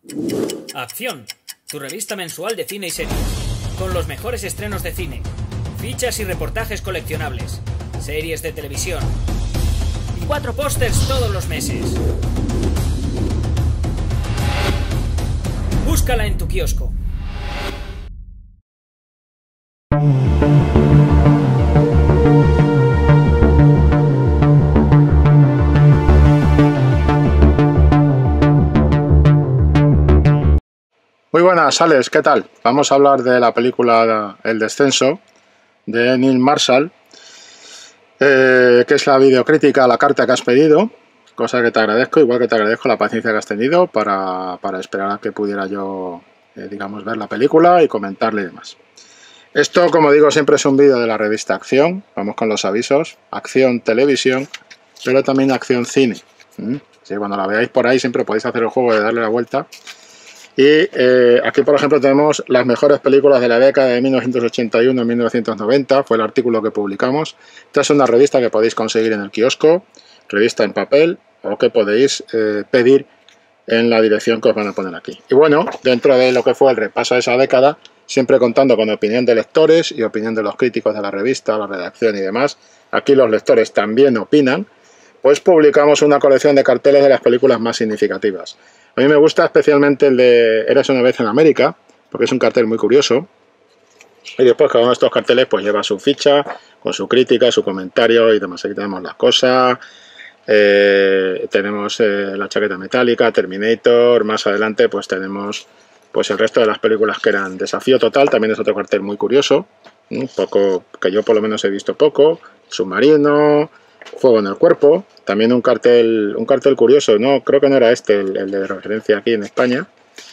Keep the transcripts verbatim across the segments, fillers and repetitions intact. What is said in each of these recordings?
Acción, tu revista mensual de cine y series, con los mejores estrenos de cine, fichas y reportajes coleccionables, series de televisión y cuatro pósters todos los meses. Búscala en tu kiosco. Muy buenas, Alex, ¿qué tal? Vamos a hablar de la película El Descenso, de Neil Marshall, eh, que es la videocrítica a la carta que has pedido, cosa que te agradezco, igual que te agradezco la paciencia que has tenido para, para esperar a que pudiera yo, eh, digamos, ver la película y comentarle y demás. Esto, como digo, siempre es un vídeo de la revista Acción, vamos con los avisos, Acción Televisión, pero también Acción Cine. ¿Mm? Sí, cuando la veáis por ahí siempre podéis hacer el juego de darle la vuelta. Y eh, aquí, por ejemplo, tenemos las mejores películas de la década de mil novecientos ochenta y uno a mil novecientos noventa, fue el artículo que publicamos. Esta es una revista que podéis conseguir en el kiosco, revista en papel, o que podéis eh, pedir en la dirección que os van a poner aquí. Y bueno, dentro de lo que fue el repaso de esa década, siempre contando con opinión de lectores y opinión de los críticos de la revista, la redacción y demás, aquí los lectores también opinan, pues publicamos una colección de carteles de las películas más significativas. A mí me gusta especialmente el de Eras una vez en América, porque es un cartel muy curioso. Y después cada uno de estos carteles pues lleva su ficha, con su crítica, su comentario y demás. Aquí tenemos las cosas, eh, tenemos eh, la chaqueta metálica, Terminator, más adelante pues tenemos pues el resto de las películas que eran Desafío Total, también es otro cartel muy curioso, un poco que yo por lo menos he visto poco, Submarino, Fuego en el Cuerpo, también un cartel un cartel curioso, no creo que no era este el, el de referencia aquí en España,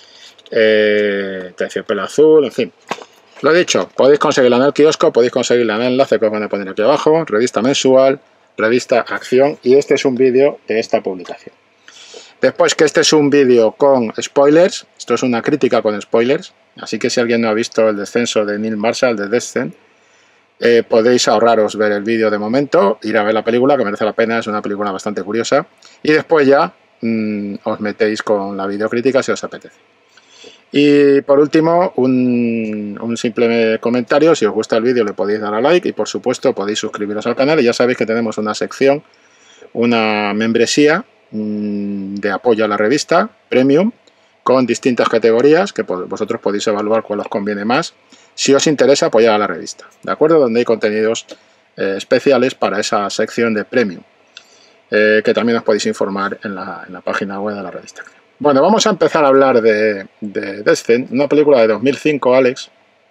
eh, Terciopelo Azul, en fin. Lo dicho, podéis conseguirla en el kiosco, podéis conseguirla en el enlace que os van a poner aquí abajo, revista mensual, revista Acción, y este es un vídeo de esta publicación. Después que este es un vídeo con spoilers, esto es una crítica con spoilers, así que si alguien no ha visto El Descenso de Neil Marshall, de Descent, Eh, podéis ahorraros ver el vídeo de momento, ir a ver la película, que merece la pena, es una película bastante curiosa, y después ya mmm, os metéis con la videocrítica si os apetece. Y por último, un, un simple comentario, si os gusta el vídeo le podéis dar a like y por supuesto podéis suscribiros al canal, y ya sabéis que tenemos una sección, una membresía mmm, de apoyo a la revista, Premium, con distintas categorías que vosotros podéis evaluar cuál os conviene más, si os interesa apoyar a la revista, ¿de acuerdo? Donde hay contenidos eh, especiales para esa sección de Premium, eh, que también os podéis informar en la, en la página web de la revista. Bueno, vamos a empezar a hablar de, de Descent, una película de dos mil cinco, Alex,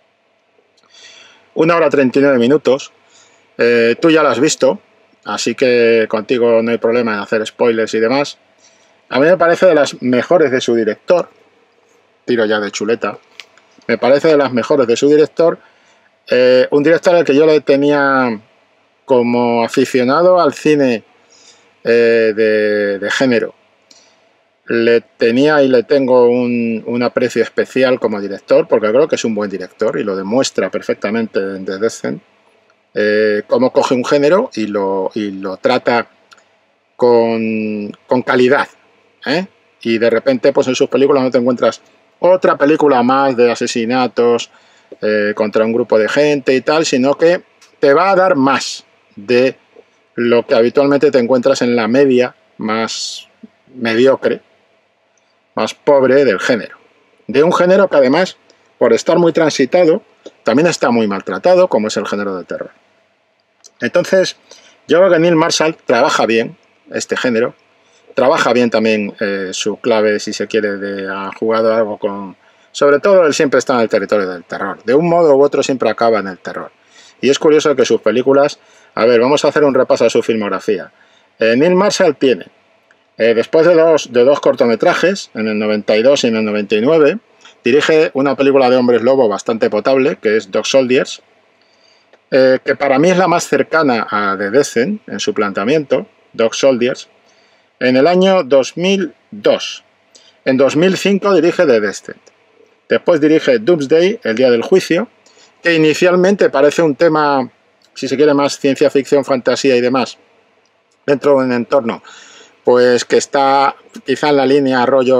una hora treinta y nueve minutos, eh, tú ya la has visto, así que contigo no hay problema en hacer spoilers y demás. A mí me parece de las mejores de su director, tiro ya de chuleta, me parece de las mejores de su director, eh, un director al que yo le tenía como aficionado al cine eh, de, de género. Le tenía y le tengo un, un aprecio especial como director, porque creo que es un buen director y lo demuestra perfectamente en The Descent, eh, cómo coge un género y lo, y lo trata con, con calidad, ¿eh? Y de repente pues en sus películas no te encuentras otra película más de asesinatos eh, contra un grupo de gente y tal, sino que te va a dar más de lo que habitualmente te encuentras en la media más mediocre, más pobre del género. De un género que además, por estar muy transitado, también está muy maltratado, como es el género del terror. Entonces, yo creo que Neil Marshall trabaja bien este género, trabaja bien también eh, su clave, si se quiere, de ha jugado algo con... Sobre todo, él siempre está en el territorio del terror. De un modo u otro siempre acaba en el terror. Y es curioso que sus películas... A ver, vamos a hacer un repaso a su filmografía. Eh, Neil Marshall tiene, eh, después de dos, de dos cortometrajes, en el noventa y dos y en el noventa y nueve, dirige una película de hombres lobo bastante potable, que es Dog Soldiers, eh, que para mí es la más cercana a The Descent en su planteamiento, Dog Soldiers, en el año dos mil dos. En dos mil cinco dirige The Descent. Después dirige Doomsday, El Día del Juicio, que inicialmente parece un tema, si se quiere, más ciencia ficción, fantasía y demás, dentro de un entorno pues que está quizá en la línea rollo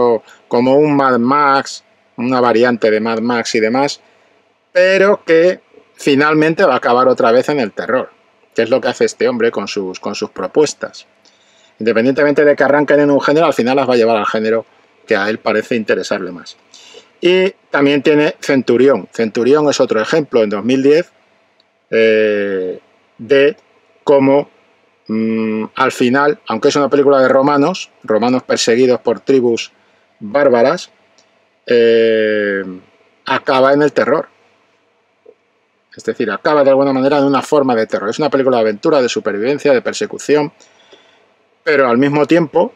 como un Mad Max, una variante de Mad Max y demás, pero que finalmente va a acabar otra vez en el terror, que es lo que hace este hombre con sus, con sus propuestas. Independientemente de que arranquen en un género, al final las va a llevar al género que a él parece interesarle más. Y también tiene Centurión. Centurión es otro ejemplo en dos mil diez eh, de cómo mmm, al final, aunque es una película de romanos, romanos perseguidos por tribus bárbaras, eh, acaba en el terror. Es decir, acaba de alguna manera en una forma de terror. Es una película de aventura, de supervivencia, de persecución, pero al mismo tiempo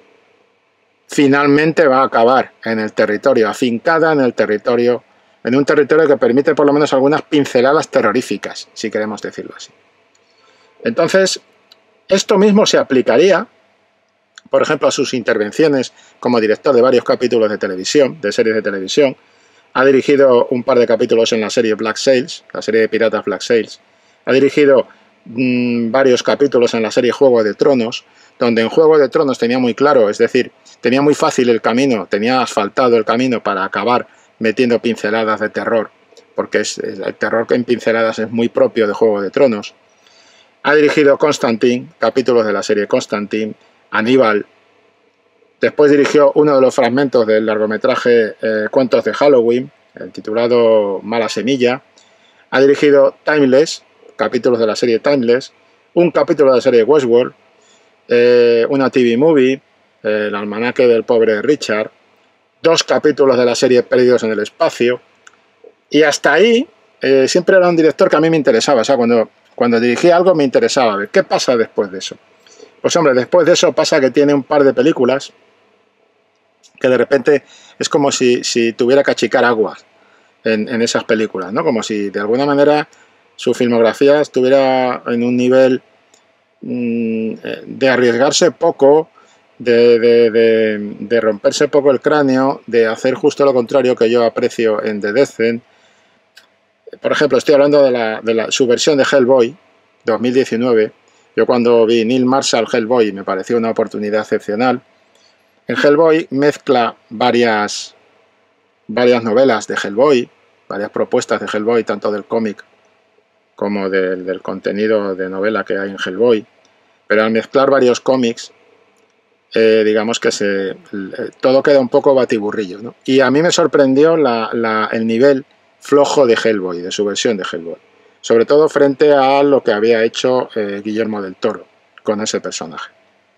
finalmente va a acabar en el territorio, afincada en el territorio, en un territorio que permite por lo menos algunas pinceladas terroríficas, si queremos decirlo así. Entonces, esto mismo se aplicaría, por ejemplo, a sus intervenciones como director de varios capítulos de televisión, de series de televisión. Ha dirigido un par de capítulos en la serie Black Sails, la serie de piratas Black Sails. Ha dirigido mmm, varios capítulos en la serie Juego de Tronos, donde en Juego de Tronos tenía muy claro, es decir, tenía muy fácil el camino, tenía asfaltado el camino para acabar metiendo pinceladas de terror, porque es, es, el terror en pinceladas es muy propio de Juego de Tronos. Ha dirigido Constantine, capítulos de la serie Constantine, Aníbal. Después dirigió uno de los fragmentos del largometraje eh, Cuentos de Halloween, el titulado Mala Semilla. Ha dirigido Timeless, capítulos de la serie Timeless, un capítulo de la serie Westworld, eh, una T V movie, eh, el almanaque del pobre Richard, dos capítulos de la serie Perdidos en el Espacio, y hasta ahí eh, siempre era un director que a mí me interesaba. O sea, cuando, cuando dirigía algo me interesaba ver qué pasa después de eso. Pues hombre, después de eso pasa que tiene un par de películas que de repente es como si, si tuviera que achicar aguas en, en esas películas, ¿no? Como si de alguna manera su filmografía estuviera en un nivel mmm, de arriesgarse poco, de, de, de, de romperse poco el cráneo, de hacer justo lo contrario que yo aprecio en The Descent. Por ejemplo, estoy hablando de, la, de la, su versión de Hellboy, dos mil diecinueve. Yo cuando vi Neil Marshall Hellboy me pareció una oportunidad excepcional. En Hellboy mezcla varias, varias novelas de Hellboy, varias propuestas de Hellboy, tanto del cómic como del, del contenido de novela que hay en Hellboy. Pero al mezclar varios cómics, eh, digamos que se, todo queda un poco batiburrillo, ¿no? Y a mí me sorprendió la, la, el nivel flojo de Hellboy, de su versión de Hellboy. Sobre todo frente a lo que había hecho eh, Guillermo del Toro con ese personaje.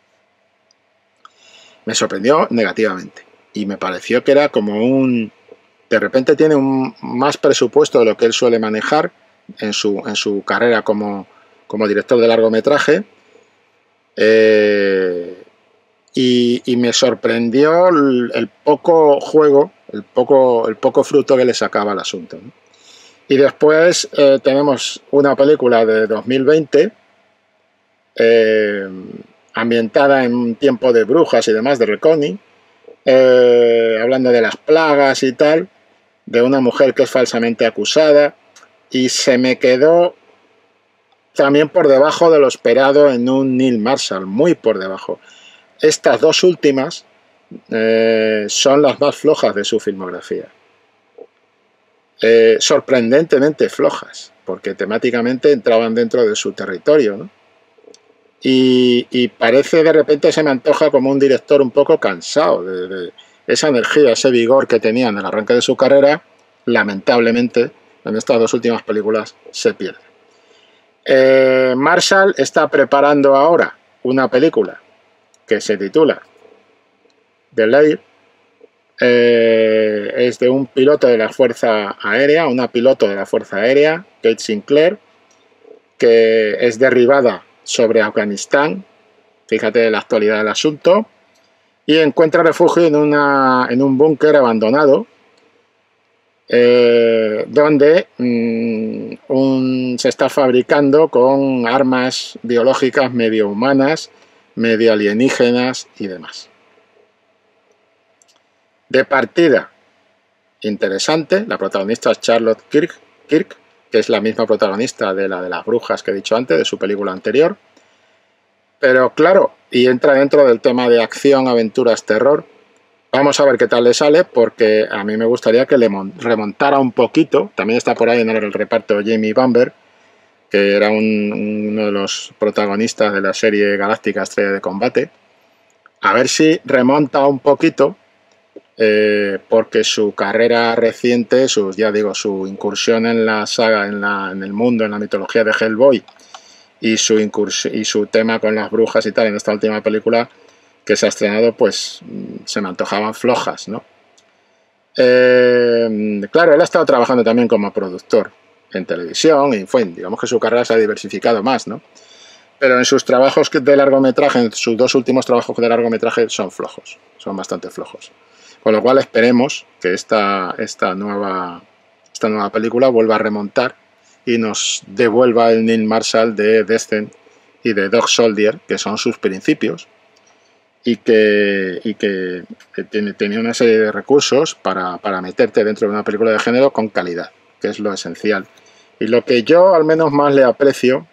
Me sorprendió negativamente y me pareció que era como un... De repente tiene un más presupuesto de lo que él suele manejar en su, en su carrera como, como director de largometraje eh, y, y me sorprendió el, el poco juego, el poco, el poco fruto que le sacaba al asunto, ¿no? Y después eh, tenemos una película de dos mil veinte eh, ambientada en un tiempo de brujas y demás, de Reckoning, eh, hablando de las plagas y tal, de una mujer que es falsamente acusada, y se me quedó también por debajo de lo esperado en un Neil Marshall, muy por debajo. Estas dos últimas eh, son las más flojas de su filmografía. Eh, sorprendentemente flojas, porque temáticamente entraban dentro de su territorio, ¿no? Y, y parece, de repente se me antoja como un director un poco cansado de, de esa energía, ese vigor que tenía en el arranque de su carrera. Lamentablemente en estas dos últimas películas se pierde. eh, Marshall está preparando ahora una película que se titula The Lair. Eh, es de un piloto de la Fuerza Aérea, una piloto de la Fuerza Aérea, Kate Sinclair, que es derribada sobre Afganistán, fíjate la actualidad del asunto, y encuentra refugio en, una, en un búnker abandonado, eh, donde mmm, un, se está fabricando con armas biológicas medio humanas, medio alienígenas y demás. De partida interesante, la protagonista es Charlotte Kirk, Kirk, que es la misma protagonista de la de las brujas que he dicho antes, de su película anterior. Pero claro, y entra dentro del tema de acción, aventuras, terror, Vamos a ver qué tal le sale, porque a mí me gustaría que le remontara un poquito. También está por ahí en el reparto Jamie Bamber, que era un, uno de los protagonistas de la serie Galáctica Estrella de Combate. A ver si remonta un poquito, eh, porque su carrera reciente, sus, ya digo, su incursión en la saga, en, la, en el mundo, en la mitología de Hellboy, y su, y su tema con las brujas y tal en esta última película que se ha estrenado, pues se me antojaban flojas, ¿no? Eh, claro, él ha estado trabajando también como productor en televisión y fue, digamos que su carrera se ha diversificado más, ¿no? Pero en sus trabajos de largometraje, en sus dos últimos trabajos de largometraje son flojos, son bastante flojos. Con lo cual esperemos que esta, esta, nueva, esta nueva película vuelva a remontar y nos devuelva el Neil Marshall de Descent y de Dog Soldier, que son sus principios, y que, y que, que tiene, tenía una serie de recursos para, para meterte dentro de una película de género con calidad, que es lo esencial. Y lo que yo al menos más le aprecio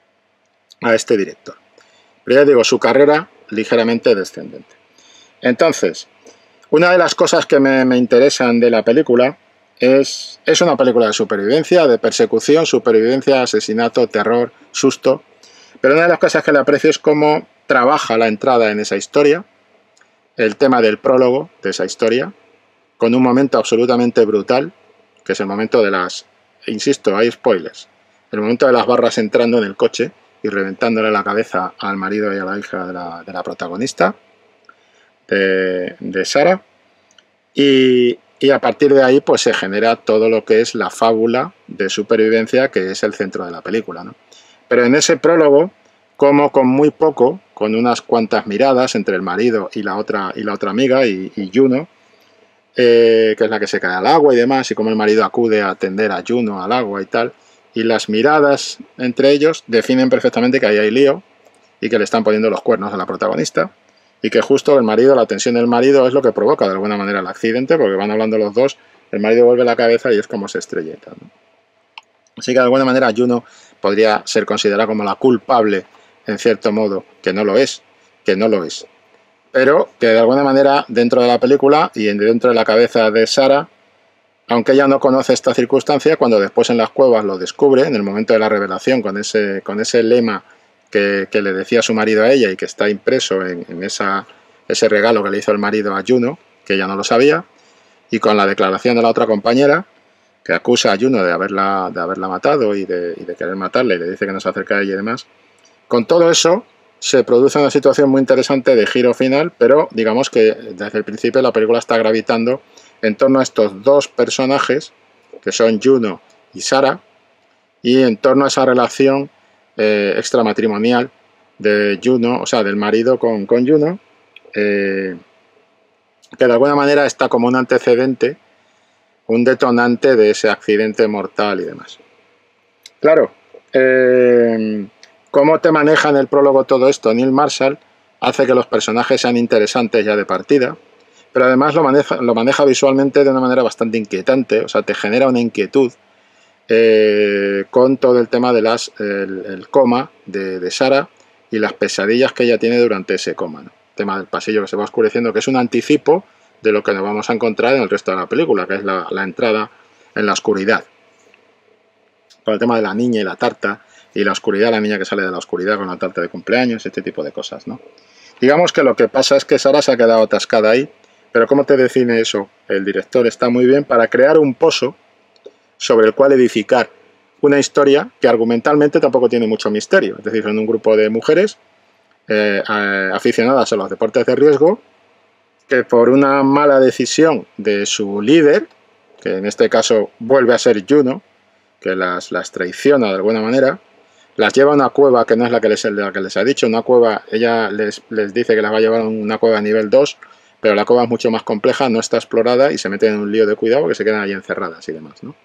a este director. Pero ya digo, su carrera ligeramente descendente. Entonces, una de las cosas que me, me interesan de la película es, es una película de supervivencia, de persecución, supervivencia, asesinato, terror, susto. Pero una de las cosas que le aprecio es cómo trabaja la entrada en esa historia, el tema del prólogo de esa historia, con un momento absolutamente brutal, que es el momento de las, insisto, hay spoilers, el momento de las barras entrando en el coche y reventándole la cabeza al marido y a la hija de la, de la protagonista, de, de Sarah, y, y a partir de ahí pues se genera todo lo que es la fábula de supervivencia, que es el centro de la película, ¿no? Pero en ese prólogo, como con muy poco, con unas cuantas miradas entre el marido y la otra, y la otra amiga, y, y Juno, eh, que es la que se cae al agua y demás, y como el marido acude a atender a Juno al agua y tal, y las miradas entre ellos definen perfectamente que ahí hay lío, y que le están poniendo los cuernos a la protagonista, y que justo el marido, la tensión del marido es lo que provoca de alguna manera el accidente, porque van hablando los dos, el marido vuelve la cabeza y es como se estrella y tal, ¿no? Así que de alguna manera Juno podría ser considerada como la culpable, en cierto modo, que no lo es, que no lo es. Pero que de alguna manera dentro de la película y dentro de la cabeza de Sarah, aunque ella no conoce esta circunstancia, cuando después en las cuevas lo descubre, en el momento de la revelación, con ese, con ese lema que, que le decía su marido a ella y que está impreso en, en esa, ese regalo que le hizo el marido a Juno, que ella no lo sabía, y con la declaración de la otra compañera, que acusa a Juno de haberla, de haberla matado y de, y de querer matarla, y le dice que no se acerca a ella y demás. Con todo eso se produce una situación muy interesante de giro final, pero digamos que desde el principio la película está gravitando en torno a estos dos personajes, que son Juno y Sarah, y en torno a esa relación eh, extramatrimonial de Juno, o sea, del marido con, con Juno, eh, que de alguna manera está como un antecedente, un detonante de ese accidente mortal y demás. Claro, eh, cómo te maneja en el prólogo todo esto Neil Marshall hace que los personajes sean interesantes ya de partida, pero además lo maneja, lo maneja visualmente de una manera bastante inquietante, o sea, te genera una inquietud eh, con todo el tema del el, el coma de, de Sarah y las pesadillas que ella tiene durante ese coma, ¿no? El tema del pasillo que se va oscureciendo, que es un anticipo de lo que nos vamos a encontrar en el resto de la película, que es la, la entrada en la oscuridad. Con el tema de la niña y la tarta, y la oscuridad, la niña que sale de la oscuridad con la tarta de cumpleaños, este tipo de cosas, ¿no? Digamos que lo que pasa es que Sarah se ha quedado atascada ahí, pero ¿cómo te define eso? El director está muy bien para crear un pozo sobre el cual edificar una historia que argumentalmente tampoco tiene mucho misterio. Es decir, son un grupo de mujeres eh, aficionadas a los deportes de riesgo, que por una mala decisión de su líder, que en este caso vuelve a ser Juno, que las, las traiciona de alguna manera, las lleva a una cueva que no es la que les, la que les ha dicho, una cueva, ella les, les dice que las va a llevar a una cueva nivel dos, pero la cueva es mucho más compleja, no está explorada y se meten en un lío de cuidado porque se quedan ahí encerradas y demás, ¿no?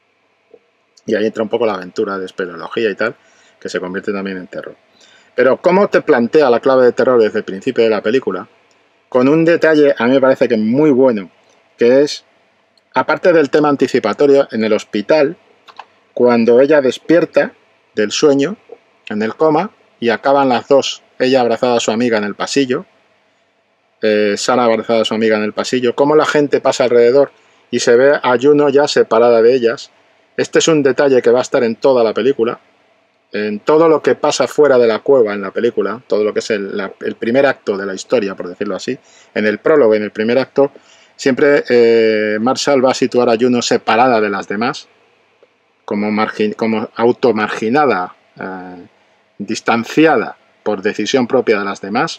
Y ahí entra un poco la aventura de espeleología y tal, que se convierte también en terror. Pero ¿cómo te plantea la clave de terror desde el principio de la película? Con un detalle, a mí me parece que muy bueno, que es, aparte del tema anticipatorio, en el hospital, cuando ella despierta del sueño, en el coma, y acaban las dos, ella abrazada a su amiga en el pasillo, eh, Sarah abrazada a su amiga en el pasillo, cómo la gente pasa alrededor y se ve a Juno ya separada de ellas. Este es un detalle que va a estar en toda la película, en todo lo que pasa fuera de la cueva en la película, todo lo que es el, la, el primer acto de la historia, por decirlo así. En el prólogo, en el primer acto, siempre eh, Marshall va a situar a Juno separada de las demás, como, margin, como automarginada, eh, distanciada por decisión propia de las demás,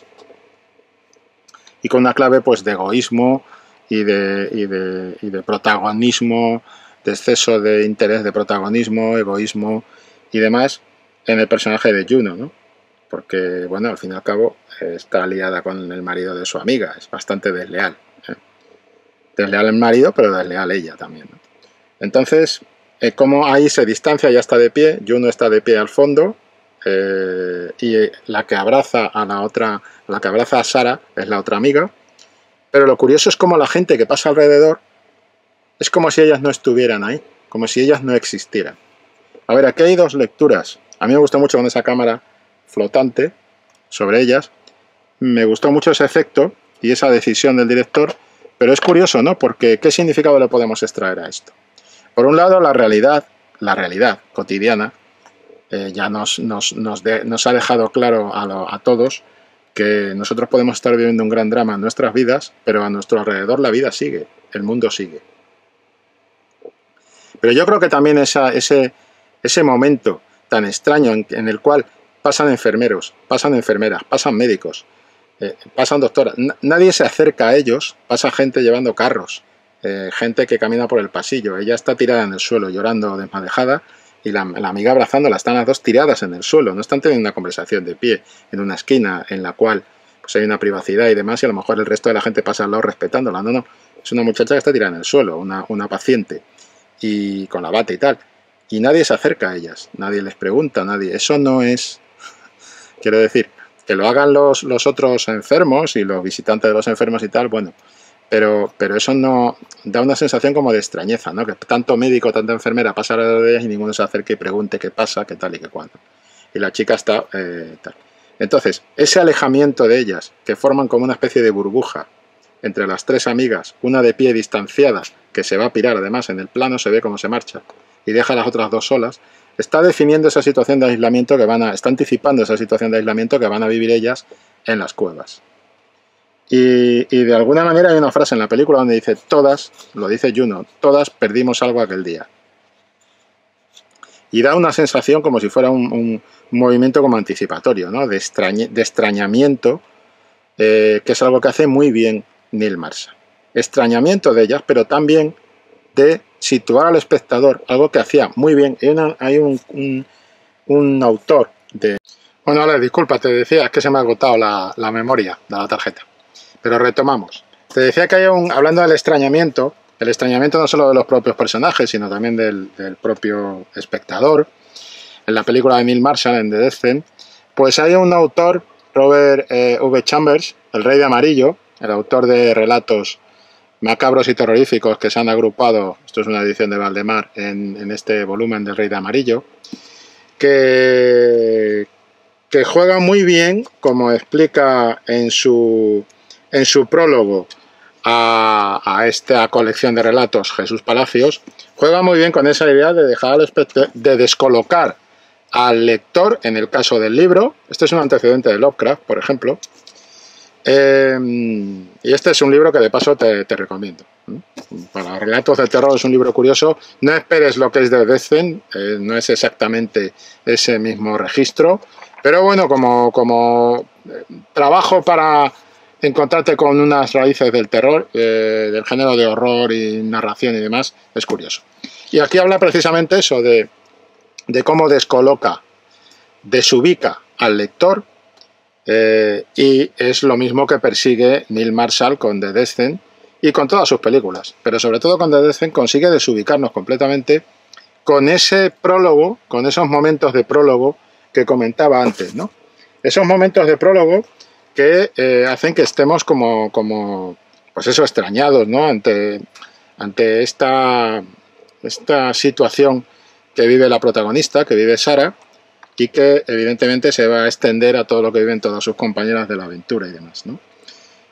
y con una clave pues de egoísmo y de, y de, y de protagonismo, de exceso de interés de protagonismo, egoísmo y demás en el personaje de Juno, ¿no? Porque, bueno, al fin y al cabo está aliada con el marido de su amiga, es bastante desleal, ¿eh? Desleal el marido, pero desleal ella también, ¿no? Entonces, eh, como ahí se distancia, ya está de pie, Juno está de pie al fondo, eh, y la que abraza a la otra, la que abraza a Sarah es la otra amiga, pero lo curioso es como la gente que pasa alrededor es como si ellas no estuvieran ahí, como si ellas no existieran. A ver, aquí hay dos lecturas. A mí me gustó mucho con esa cámara flotante sobre ellas. Me gustó mucho ese efecto y esa decisión del director, pero es curioso, ¿no? Porque ¿qué significado le podemos extraer a esto? Por un lado, la realidad, la realidad cotidiana, eh, ya nos, nos, nos, de, nos ha dejado claro a, lo, a todos que nosotros podemos estar viviendo un gran drama en nuestras vidas, pero a nuestro alrededor la vida sigue, el mundo sigue. Pero yo creo que también esa, ese, ese momento tan extraño en, en el cual pasan enfermeros, pasan enfermeras, pasan médicos, eh, pasan doctoras, nadie se acerca a ellos, pasa gente llevando carros, eh, gente que camina por el pasillo, ella está tirada en el suelo llorando desmadejada y la, la amiga abrazándola, están las dos tiradas en el suelo, no están teniendo una conversación de pie en una esquina en la cual pues hay una privacidad y demás y a lo mejor el resto de la gente pasa al lado respetándola, no, no, es una muchacha que está tirada en el suelo, una, una paciente y con la bata y tal, y nadie se acerca a ellas, nadie les pregunta, nadie, eso no es, quiero decir, que lo hagan los, los otros enfermos y los visitantes de los enfermos y tal, bueno, pero, pero eso no da una sensación como de extrañeza, ¿no? Que tanto médico, tanta enfermera pasa alrededor de ellas y ninguno se acerca y pregunte qué pasa, qué tal y qué cuándo. Y la chica está eh, tal. Entonces, ese alejamiento de ellas, que forman como una especie de burbuja entre las tres amigas, una de pie distanciada, que se va a pirar además en el plano, se ve cómo se marcha, y deja a las otras dos solas, está definiendo esa situación de aislamiento que van a, está anticipando esa situación de aislamiento que van a vivir ellas en las cuevas. Y, y de alguna manera hay una frase en la película donde dice, todas, lo dice Juno, todas perdimos algo aquel día. Y da una sensación como si fuera un, un movimiento como anticipatorio, ¿no? De, extrañe, de extrañamiento, eh, que es algo que hace muy bien Neil Marshall. Extrañamiento de ellas, pero también de situar al espectador, algo que hacía muy bien. Hay, una, hay un, un, un autor de... Bueno, Ale, disculpa, te decía, es que se me ha agotado la, la memoria de la tarjeta. Pero retomamos. Te decía que hay un... Hablando del extrañamiento, el extrañamiento no solo de los propios personajes, sino también del, del propio espectador. En la película de Neil Marshall, en The Descent, pues hay un autor, Robert eh, V. Chambers, el Rey de Amarillo, el autor de relatos macabros y terroríficos que se han agrupado, esto es una edición de Valdemar, en, en este volumen del Rey de Amarillo, que, que juega muy bien, como explica en su, en su prólogo a, a esta colección de relatos Jesús Palacios, juega muy bien con esa idea de dejar al de descolocar al lector, en el caso del libro. Este es un antecedente de Lovecraft, por ejemplo. Eh, y este es un libro que de paso te, te recomiendo. Para relatos de terror es un libro curioso. No esperes lo que es de Descent, eh, no es exactamente ese mismo registro, pero bueno, como, como trabajo para encontrarte con unas raíces del terror, eh, del género de horror y narración y demás, es curioso. Y aquí habla precisamente eso, de, de cómo descoloca, desubica al lector. Eh, y es lo mismo que persigue Neil Marshall con The Descent y con todas sus películas, pero sobre todo con The Descent consigue desubicarnos completamente con ese prólogo, con esos momentos de prólogo que comentaba antes, ¿no? Esos momentos de prólogo que eh, hacen que estemos como, como pues eso, extrañados, ¿no? Ante, ante esta, esta situación que vive la protagonista, que vive Sarah, y que evidentemente se va a extender a todo lo que viven todas sus compañeras de la aventura y demás, ¿no?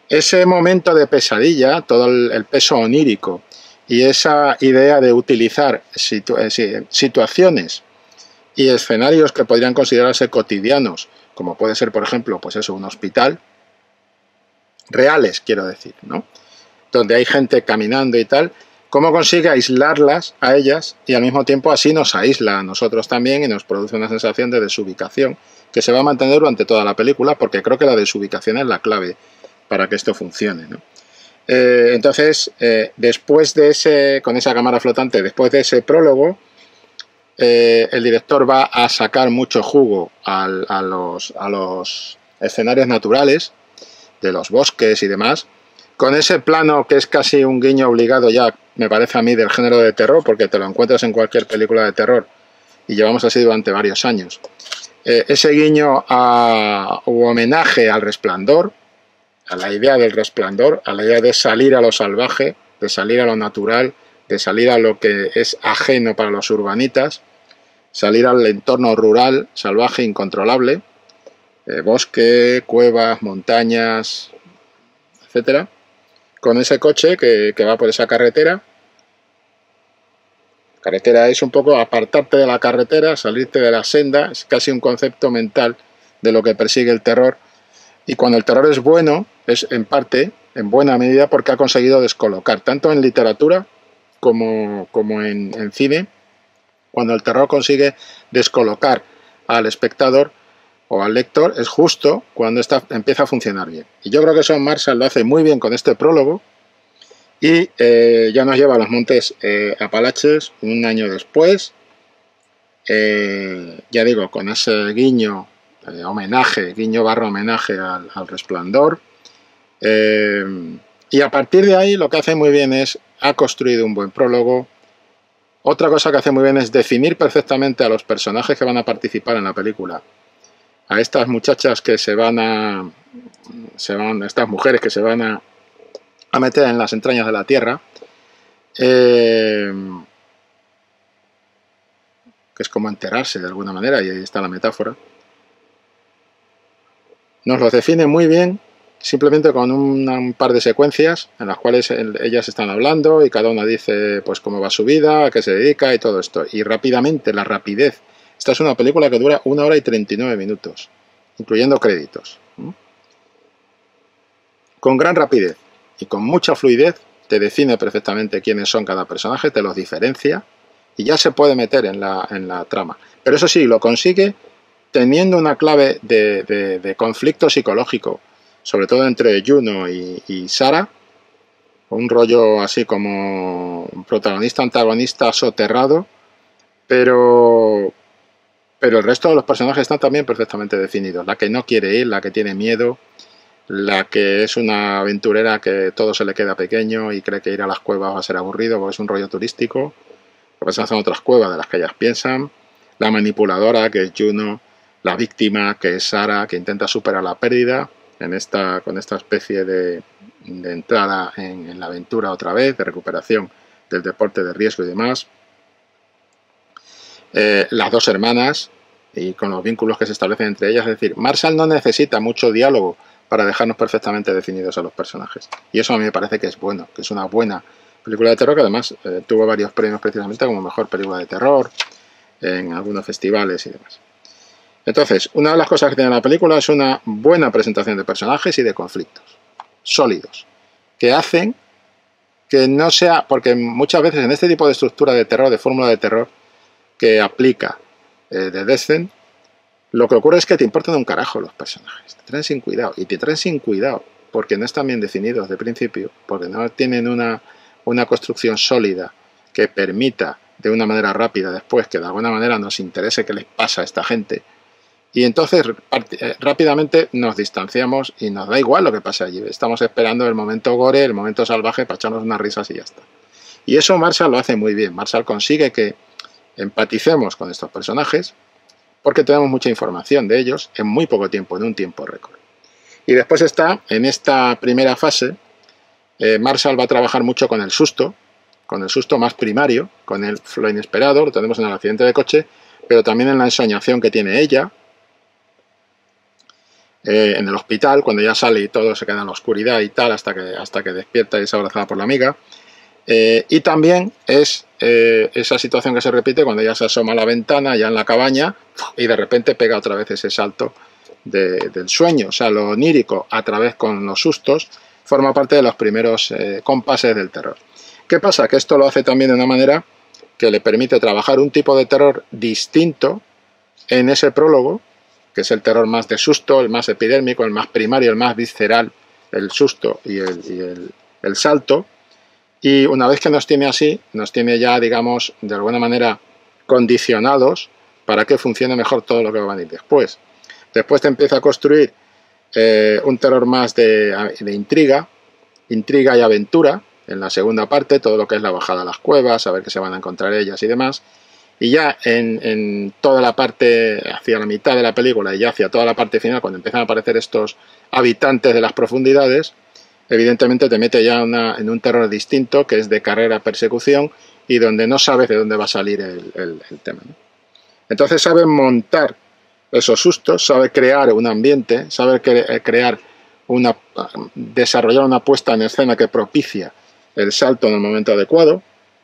ese momento de pesadilla, todo el, el peso onírico y esa idea de utilizar situ eh, situaciones y escenarios que podrían considerarse cotidianos, como puede ser, por ejemplo, pues eso, un hospital, reales, quiero decir, ¿no? Donde hay gente caminando y tal, cómo consigue aislarlas a ellas y al mismo tiempo así nos aísla a nosotros también y nos produce una sensación de desubicación que se va a mantener durante toda la película, porque creo que la desubicación es la clave para que esto funcione, ¿no? Eh, entonces, eh, después de ese, con esa cámara flotante, después de ese prólogo, eh, el director va a sacar mucho jugo al, a, los, a los escenarios naturales, de los bosques y demás, con ese plano que es casi un guiño obligado ya, me parece a mí, del género de terror, porque te lo encuentras en cualquier película de terror, y llevamos así durante varios años. Eh, ese guiño a, u homenaje al Resplandor, a la idea del Resplandor, a la idea de salir a lo salvaje, de salir a lo natural, de salir a lo que es ajeno para los urbanitas, salir al entorno rural, salvaje, incontrolable, eh, bosque, cuevas, montañas, etcétera, con ese coche que, que va por esa carretera. Carretera es un poco apartarte de la carretera, salirte de la senda, es casi un concepto mental de lo que persigue el terror. Y cuando el terror es bueno, es en parte, en buena medida, porque ha conseguido descolocar, tanto en literatura como, como en, en cine, cuando el terror consigue descolocar al espectador o al lector, es justo cuando esta, empieza a funcionar bien. Y yo creo que eso Marshall lo hace muy bien con este prólogo, y eh, ya nos lleva a los montes eh, Apalaches un año después, eh, ya digo, con ese guiño, eh, homenaje, guiño barra homenaje al, al Resplandor, eh, y a partir de ahí lo que hace muy bien es, ha construido un buen prólogo. Otra cosa que hace muy bien es definir perfectamente a los personajes que van a participar en la película, a estas muchachas que se van a, se van, estas mujeres que se van a a meter en las entrañas de la Tierra, eh, que es como enterarse de alguna manera, y ahí está la metáfora. Nos los define muy bien, simplemente con una, un par de secuencias en las cuales el, ellas están hablando y cada una dice pues cómo va su vida, a qué se dedica y todo esto. Y rápidamente, la rapidez. Esta es una película que dura una hora y treinta y nueve minutos, incluyendo créditos. ¿Mm? Con gran rapidez y con mucha fluidez te define perfectamente quiénes son cada personaje, te los diferencia y ya se puede meter en la, en la trama. Pero eso sí, lo consigue teniendo una clave de, de, de conflicto psicológico, sobre todo entre Juno y, y Sarah, un rollo así como un protagonista-antagonista soterrado, pero, pero el resto de los personajes están también perfectamente definidos. La que no quiere ir, la que tiene miedo, la que es una aventurera que todo se le queda pequeño y cree que ir a las cuevas va a ser aburrido porque es un rollo turístico, lo que son otras cuevas de las que ellas piensan, la manipuladora que es Juno, la víctima que es Sarah, que intenta superar la pérdida en esta, con esta especie de, de entrada en, en la aventura otra vez, de recuperación del deporte de riesgo y demás, eh, las dos hermanas y con los vínculos que se establecen entre ellas. Es decir, Marshall no necesita mucho diálogo para dejarnos perfectamente definidos a los personajes. Y eso a mí me parece que es bueno, que es una buena película de terror, que además eh, tuvo varios premios precisamente como mejor película de terror en algunos festivales y demás. Entonces, una de las cosas que tiene la película es una buena presentación de personajes y de conflictos sólidos, que hacen que no sea, porque muchas veces en este tipo de estructura de terror, de fórmula de terror que aplica eh, The Descent, lo que ocurre es que te importan un carajo los personajes, te traen sin cuidado, y te traen sin cuidado porque no están bien definidos de principio, porque no tienen una, una construcción sólida que permita de una manera rápida después que de alguna manera nos interese qué les pasa a esta gente. Y entonces rápidamente nos distanciamos y nos da igual lo que pase allí. Estamos esperando el momento gore, el momento salvaje para echarnos unas risas y ya está. Y eso Marshall lo hace muy bien. Marshall consigue que empaticemos con estos personajes porque tenemos mucha información de ellos en muy poco tiempo, en un tiempo récord. Y después está, en esta primera fase, eh, Marshall va a trabajar mucho con el susto, con el susto más primario, con el, lo inesperado, lo tenemos en el accidente de coche, pero también en la ensoñación que tiene ella, eh, en el hospital, cuando ya sale y todo se queda en la oscuridad y tal, hasta que, hasta que despierta y es abrazada por la amiga. Eh, y también es eh, esa situación que se repite cuando ella se asoma a la ventana, ya en la cabaña, y de repente pega otra vez ese salto de, del sueño. O sea, lo onírico a través con los sustos forma parte de los primeros eh, compases del terror. ¿Qué pasa? Que esto lo hace también de una manera que le permite trabajar un tipo de terror distinto en ese prólogo, que es el terror más de susto, el más epidérmico, el más primario, el más visceral, el susto y el, y el, el salto. Y una vez que nos tiene así, nos tiene ya, digamos, de alguna manera condicionados para que funcione mejor todo lo que va a venir después. Después te empieza a construir eh, un terror más de, de intriga, intriga y aventura, en la segunda parte, todo lo que es la bajada a las cuevas, saber qué se van a encontrar ellas y demás. Y ya en, en toda la parte, hacia la mitad de la película y ya hacia toda la parte final, cuando empiezan a aparecer estos habitantes de las profundidades, evidentemente te mete ya una, en un terror distinto, que es de carrera-persecución, y donde no sabes de dónde va a salir el, el, el tema, ¿no? Entonces sabe montar esos sustos, sabe crear un ambiente, sabe cre crear una, desarrollar una puesta en escena que propicia el salto en el momento adecuado.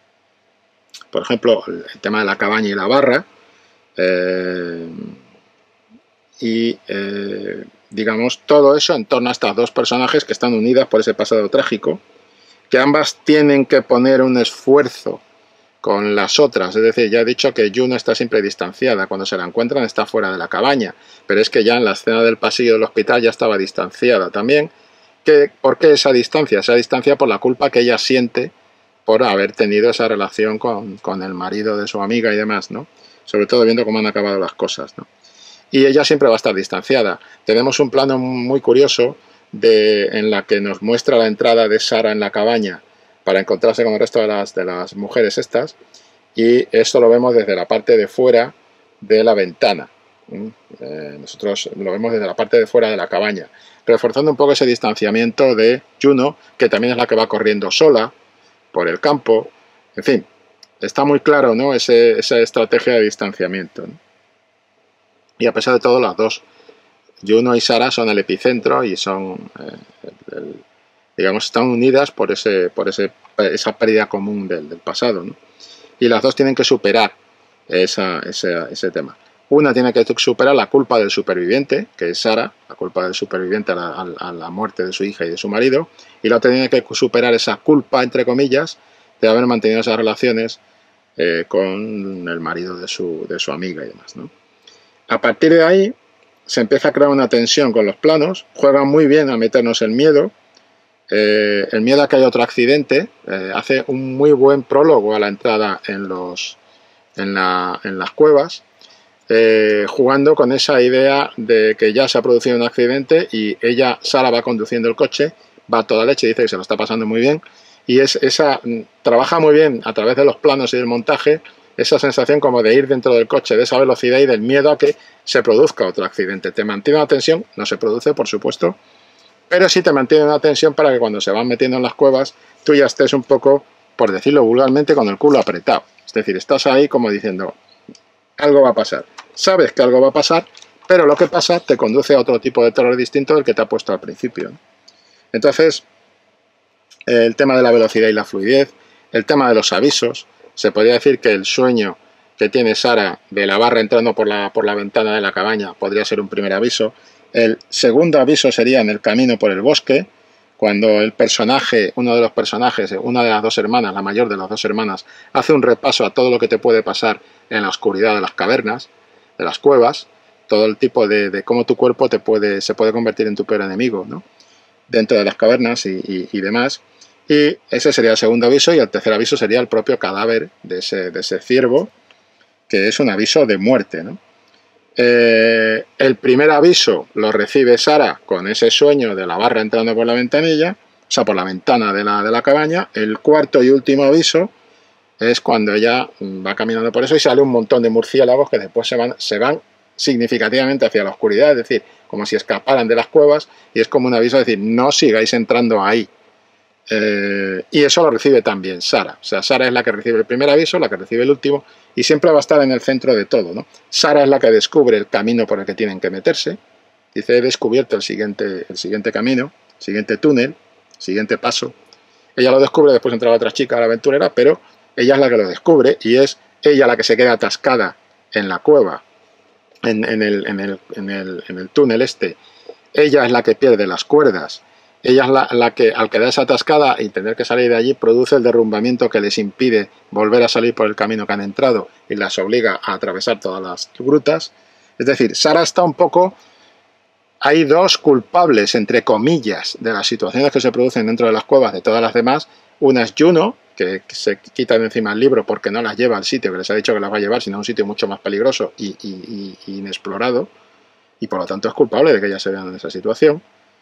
Por ejemplo, el tema de la cabaña y la barra. Eh, y... Eh, digamos, todo eso en torno a estas dos personajes que están unidas por ese pasado trágico, que ambas tienen que poner un esfuerzo con las otras. Es decir, ya he dicho que Juno está siempre distanciada, cuando se la encuentran está fuera de la cabaña, pero es que ya en la escena del pasillo del hospital ya estaba distanciada también. ¿Qué, ¿Por qué esa distancia? Esa distancia por la culpa que ella siente por haber tenido esa relación con, con el marido de su amiga y demás, ¿no? Sobre todo viendo cómo han acabado las cosas, ¿no? Y ella siempre va a estar distanciada. Tenemos un plano muy curioso de, en la que nos muestra la entrada de Sara en la cabaña para encontrarse con el resto de las, de las mujeres estas, y esto lo vemos desde la parte de fuera de la ventana. Eh, nosotros lo vemos desde la parte de fuera de la cabaña, reforzando un poco ese distanciamiento de Juno, que también es la que va corriendo sola por el campo. En fin, está muy claro, ¿no? Ese, esa estrategia de distanciamiento, ¿no? Y a pesar de todo, las dos, Juno y Sara, son el epicentro y son, eh, el, el, digamos, están unidas por, ese, por ese, esa pérdida común del, del pasado, ¿no? Y las dos tienen que superar esa, ese, ese tema. Una tiene que superar la culpa del superviviente, que es Sara, la culpa del superviviente a la, a, a la muerte de su hija y de su marido, y la otra tiene que superar esa culpa, entre comillas, de haber mantenido esas relaciones eh, con el marido de su, de su amiga y demás, ¿no? A partir de ahí se empieza a crear una tensión con los planos, juegan muy bien a meternos el miedo, eh, el miedo a que haya otro accidente, eh, hace un muy buen prólogo a la entrada en, los, en, la, en las cuevas, eh, jugando con esa idea de que ya se ha producido un accidente y ella, Sara, va conduciendo el coche, va a toda leche, dice que se lo está pasando muy bien, y es esa, trabaja muy bien a través de los planos y del montaje, esa sensación como de ir dentro del coche, de esa velocidad y del miedo a que se produzca otro accidente. Te mantiene una tensión, no se produce, por supuesto, pero sí te mantiene una tensión para que cuando se van metiendo en las cuevas, tú ya estés un poco, por decirlo vulgarmente, con el culo apretado. Es decir, estás ahí como diciendo, algo va a pasar. Sabes que algo va a pasar, pero lo que pasa te conduce a otro tipo de terror distinto del que te ha puesto al principio, ¿no? Entonces, el tema de la velocidad y la fluidez, el tema de los avisos. Se podría decir que el sueño que tiene Sara de la barra entrando por la, por la ventana de la cabaña podría ser un primer aviso. El segundo aviso sería en el camino por el bosque, cuando el personaje, uno de los personajes, una de las dos hermanas, la mayor de las dos hermanas, hace un repaso a todo lo que te puede pasar en la oscuridad de las cavernas, de las cuevas, todo el tipo de, de cómo tu cuerpo te puede, se puede convertir en tu peor enemigo, ¿no? Dentro de las cavernas y, y, y demás. Y ese sería el segundo aviso, y el tercer aviso sería el propio cadáver de ese, de ese ciervo, que es un aviso de muerte, ¿no? Eh, el primer aviso lo recibe Sara con ese sueño de la barra entrando por la ventanilla, o sea, por la ventana de la, de la cabaña. El cuarto y último aviso es cuando ella va caminando por eso y sale un montón de murciélagos que después se van, se van significativamente hacia la oscuridad, es decir, como si escaparan de las cuevas, y es como un aviso de decir, no sigáis entrando ahí. Eh, y eso lo recibe también Sara. O sea, Sara es la que recibe el primer aviso, la que recibe el último, y siempre va a estar en el centro de todo, ¿no? Sara es la que descubre el camino por el que tienen que meterse, dice, he descubierto el siguiente, el siguiente camino, el siguiente túnel, el siguiente paso. Ella lo descubre, después entra la otra chica, la aventurera, pero ella es la que lo descubre y es ella la que se queda atascada en la cueva, en, en, el, en, el, en, el, en el túnel este. Ella es la que pierde las cuerdas. Ella es la, la que, al quedarse atascada y tener que salir de allí, produce el derrumbamiento que les impide volver a salir por el camino que han entrado y las obliga a atravesar todas las grutas. Es decir, Sarah está un poco... Hay dos culpables, entre comillas, de las situaciones que se producen dentro de las cuevas de todas las demás. Una es Juno, que se quita de encima el libro porque no las lleva al sitio que les ha dicho que las va a llevar, sino a un sitio mucho más peligroso y, y, y inexplorado, y por lo tanto es culpable de que ellas se vean en esa situación.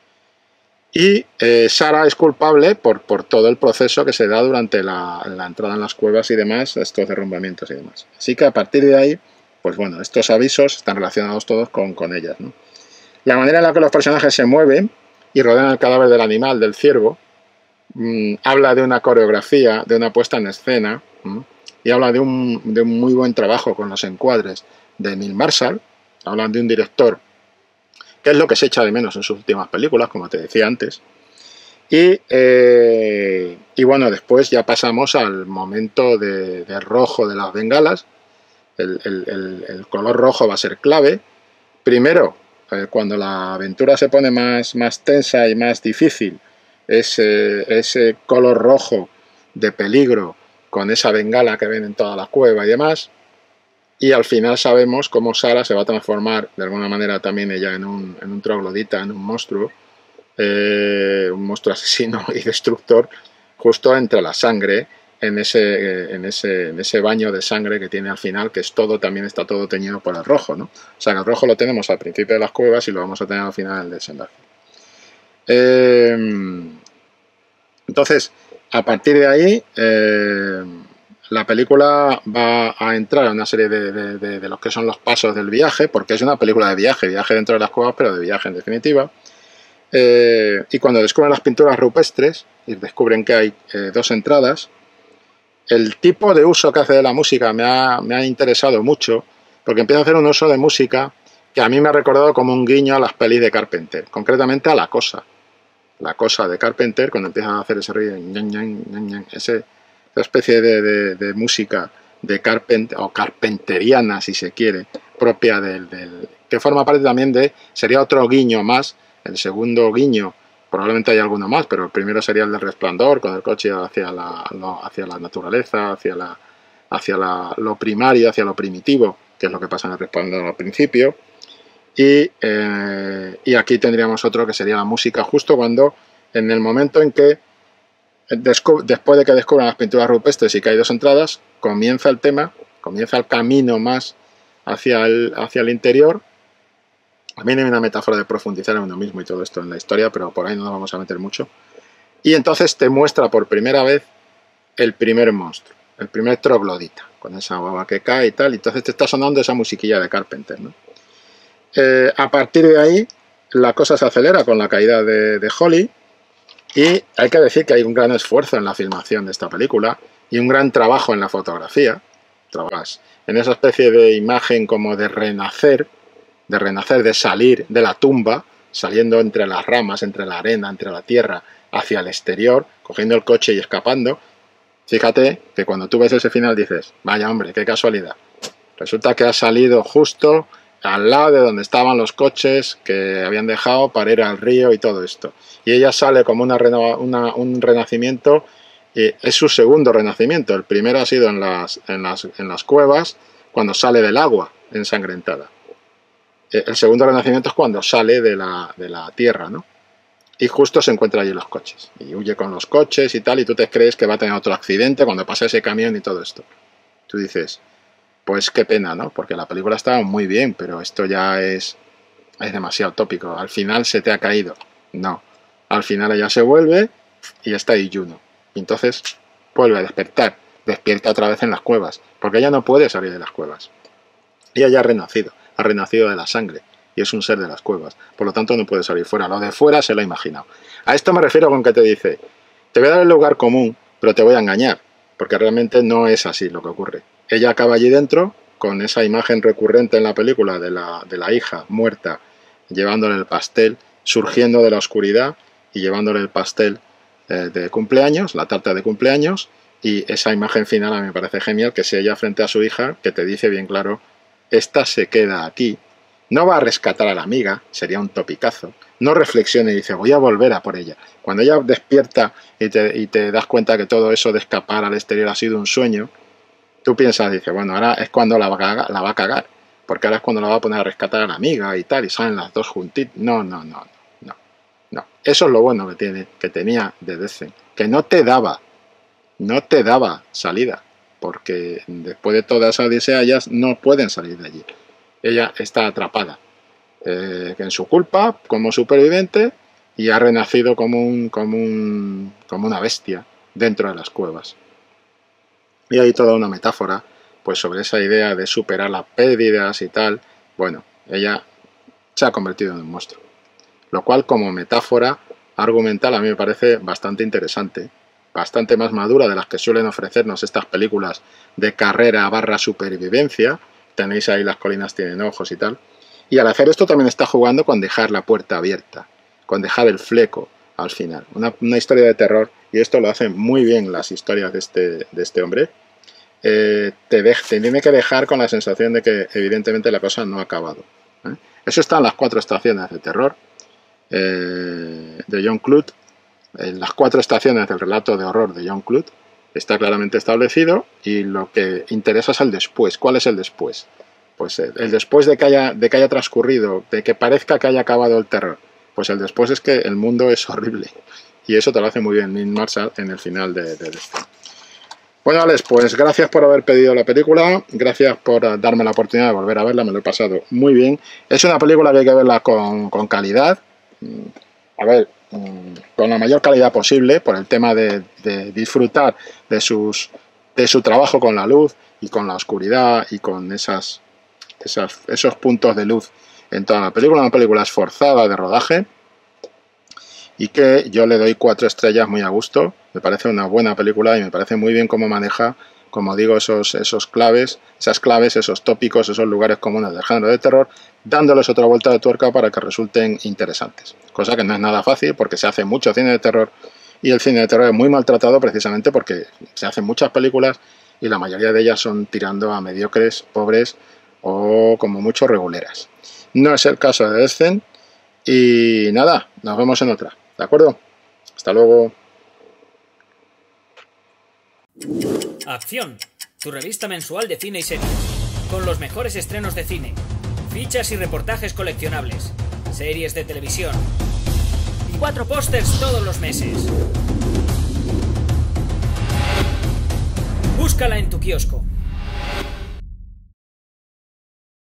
Y eh, Sarah es culpable por, por todo el proceso que se da durante la, la entrada en las cuevas y demás, estos derrumbamientos y demás. Así que a partir de ahí, pues bueno, estos avisos están relacionados todos con, con ellas, ¿no? La manera en la que los personajes se mueven y rodean el cadáver del animal, del ciervo, mmm, habla de una coreografía, de una puesta en escena, mmm, y habla de un, de un muy buen trabajo con los encuadres de Neil Marshall. Hablan de un director que es lo que se echa de menos en sus últimas películas, como te decía antes. Y, eh, y bueno, después ya pasamos al momento de, de rojo de las bengalas. El, el, el, el color rojo va a ser clave. Primero, eh, cuando la aventura se pone más, más tensa y más difícil, ese, ese color rojo de peligro con esa bengala que ven en toda la cueva y demás. Y al final sabemos cómo Sarah se va a transformar, de alguna manera también ella, en un, en un troglodita, en un monstruo, eh, un monstruo asesino y destructor, justo entre la sangre, en ese, en, ese, en ese baño de sangre que tiene al final, que es todo, también está todo teñido por el rojo, ¿no? O sea, que el rojo lo tenemos al principio de las cuevas y lo vamos a tener al final del desenlace. Eh, entonces, a partir de ahí... Eh, la película va a entrar en una serie de, de, de, de los que son los pasos del viaje, porque es una película de viaje, viaje dentro de las cuevas, pero de viaje en definitiva. Eh, y cuando descubren las pinturas rupestres y descubren que hay eh, dos entradas, el tipo de uso que hace de la música me ha, me ha interesado mucho, porque empieza a hacer un uso de música que a mí me ha recordado como un guiño a las pelis de Carpenter, concretamente a La Cosa. La Cosa de Carpenter, cuando empieza a hacer ese ruido, ese... esa especie de, de, de música de Carpenter, o carpenteriana si se quiere, propia del, del... que forma parte también de... sería otro guiño más, el segundo guiño, probablemente hay alguno más, pero el primero sería el del Resplandor, con el coche hacia la, lo, hacia la naturaleza, hacia, la, hacia la, lo primario, hacia lo primitivo, que es lo que pasa en el Resplandor al principio. Y, eh, y aquí tendríamos otro que sería la música justo cuando, en el momento en que después de que descubran las pinturas rupestres y que hay dos entradas, comienza el tema, comienza el camino más hacia el, hacia el interior. También hay una metáfora de profundizar en uno mismo y todo esto en la historia, pero por ahí no nos vamos a meter mucho. Y entonces te muestra por primera vez el primer monstruo, el primer troglodita, con esa baba que cae y tal, y entonces te está sonando esa musiquilla de Carpenter, ¿no? Eh, a partir de ahí, la cosa se acelera con la caída de, de Holly. Y hay que decir que hay un gran esfuerzo en la filmación de esta película y un gran trabajo en la fotografía, en esa especie de imagen como de renacer, de renacer, de salir de la tumba, saliendo entre las ramas, entre la arena, entre la tierra, hacia el exterior, cogiendo el coche y escapando. Fíjate que cuando tú ves ese final dices, vaya hombre, qué casualidad. Resulta que ha salido justo al lado de donde estaban los coches que habían dejado para ir al río y todo esto. Y ella sale como una, una, un renacimiento, y es su segundo renacimiento. El primero ha sido en las, en, las, en las cuevas, cuando sale del agua ensangrentada. El segundo renacimiento es cuando sale de la, de la tierra, ¿no? Y justo se encuentra allí los coches. Y huye con los coches y tal, y tú te crees que va a tener otro accidente cuando pasa ese camión y todo esto. Tú dices... pues qué pena, ¿no? Porque la película estaba muy bien, pero esto ya es, es demasiado tópico. Al final se te ha caído. No. Al final ella se vuelve y está ahí Juno. Y entonces vuelve a despertar. Despierta otra vez en las cuevas. Porque ella no puede salir de las cuevas. Ella ya ha renacido. Ha renacido de la sangre. Y es un ser de las cuevas. Por lo tanto no puede salir fuera. Lo de fuera se lo ha imaginado. A esto me refiero con que te dice, te voy a dar el lugar común, pero te voy a engañar. Porque realmente no es así lo que ocurre. Ella acaba allí dentro, con esa imagen recurrente en la película de la, de la hija muerta llevándole el pastel, surgiendo de la oscuridad y llevándole el pastel eh, de cumpleaños, la tarta de cumpleaños, y esa imagen final a mí me parece genial, que es ella frente a su hija, que te dice bien claro, esta se queda aquí, no va a rescatar a la amiga, sería un topicazo, no reflexiona y dice, voy a volver a por ella. Cuando ella despierta y te, y te das cuenta que todo eso de escapar al exterior ha sido un sueño, tú piensas, dice, bueno, ahora es cuando la va a cagar, la va a cagar, porque ahora es cuando la va a poner a rescatar a la amiga y tal, y salen las dos juntitas. No, no, no, no, no. Eso es lo bueno que tiene, que tenía de Descent, que no te daba, no te daba salida, porque después de toda esa odisea ellas no pueden salir de allí. Ella está atrapada eh, en su culpa como superviviente y ha renacido como, un, como, un, como una bestia dentro de las cuevas. Y hay toda una metáfora pues sobre esa idea de superar las pérdidas y tal. Bueno, ella se ha convertido en un monstruo, lo cual como metáfora argumental a mí me parece bastante interesante, bastante más madura de las que suelen ofrecernos estas películas de carrera barra supervivencia. Tenéis ahí Las colinas tienen ojos y tal. Y al hacer esto también está jugando con dejar la puerta abierta, con dejar el fleco al final. Una, una historia de terror, y esto lo hacen muy bien las historias de este, de este hombre. Eh, te, de, te tiene que dejar con la sensación de que evidentemente la cosa no ha acabado. ¿eh? Eso está en Las cuatro estaciones de terror eh, de John Clute. En las cuatro estaciones del relato de horror de John Clute está claramente establecido, y lo que interesa es el después. ¿Cuál es el después? Pues el, el después de que, haya, de que haya transcurrido, de que parezca que haya acabado el terror. Pues el después es que el mundo es horrible, y eso te lo hace muy bien Neil Marshall en el final de, de esto. Bueno, Alex, pues gracias por haber pedido la película, gracias por darme la oportunidad de volver a verla, me lo he pasado muy bien. Es una película que hay que verla con, con calidad, a ver, con la mayor calidad posible, por el tema de, de disfrutar de, sus, de su trabajo con la luz y con la oscuridad y con esas, esas, esos puntos de luz en toda la película. Una película esforzada de rodaje y que yo le doy cuatro estrellas muy a gusto. Me parece una buena película y me parece muy bien cómo maneja, como digo, esos, esos claves, esas claves, esos tópicos, esos lugares comunes del género de terror, dándoles otra vuelta de tuerca para que resulten interesantes. Cosa que no es nada fácil, porque se hace mucho cine de terror, y el cine de terror es muy maltratado precisamente porque se hacen muchas películas y la mayoría de ellas son tirando a mediocres, pobres o como mucho reguleras. No es el caso de Descent, y nada, nos vemos en otra, ¿de acuerdo? Hasta luego. Acción, tu revista mensual de cine y series, con los mejores estrenos de cine, fichas y reportajes coleccionables, series de televisión y cuatro pósters todos los meses. Búscala en tu kiosco.